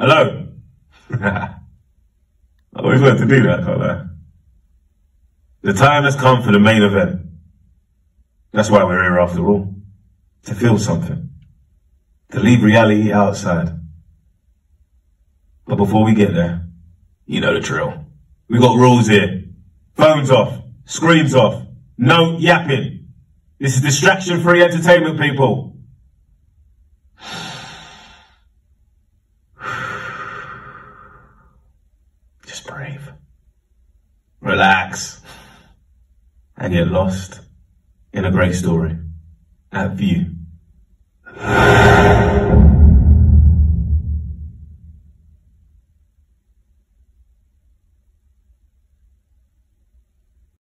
Hello? I always wanted to do that, can't I? The time has come for the main event. That's why we're here after all. To feel something. To leave reality outside. But before we get there, you know the drill. We got rules here. Phones off. Screens off. No yapping. This is distraction-free entertainment, people. Just breathe. Relax. And get lost in a great story. At View.